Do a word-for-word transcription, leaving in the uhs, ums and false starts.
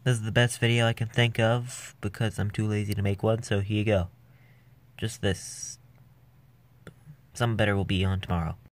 This is the best video I can think of because I'm too lazy to make one, so here you go. Just this. Some better will be on tomorrow.